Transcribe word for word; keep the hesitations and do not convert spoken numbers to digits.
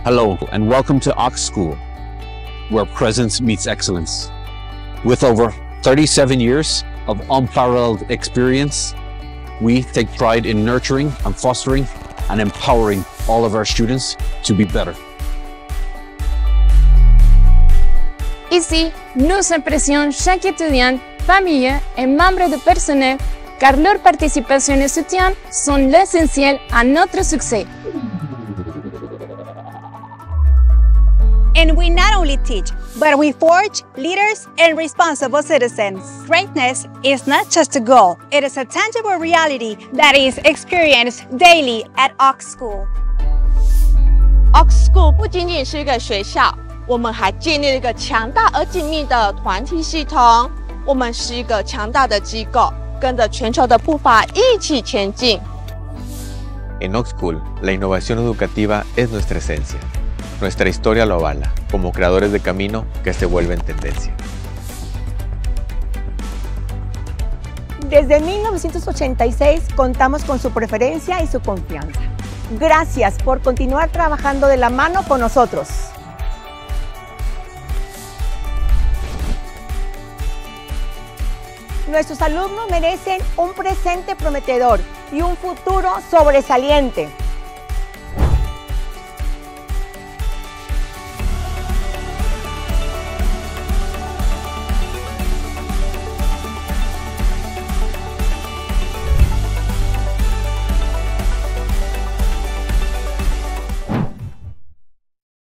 Hello, and welcome to Ox School, where presence meets excellence. With over thirty-seven years of unparalleled experience, we take pride in nurturing and fostering and empowering all of our students to be better. Ici, nous impressions chaque étudiant, famille et membre du personnel, car leur participation et soutien sont l'essentiel à notre succès. And we not only teach, but we forge leaders and responsible citizens. Greatness is not just a goal, it is a tangible reality that is experienced daily at Ox School. Ox School 不仅仅是一个学校，我们还建立了一个强大而紧密的团体系统。我们是一个强大的机构，跟着全球的步伐一起前进。 En Ox School, la innovación educativa es nuestra esencia. Nuestra historia lo avala, como creadores de camino que se vuelven tendencia. Desde mil novecientos ochenta y seis contamos con su preferencia y su confianza. Gracias por continuar trabajando de la mano con nosotros. Nuestros alumnos merecen un presente prometedor y un futuro sobresaliente.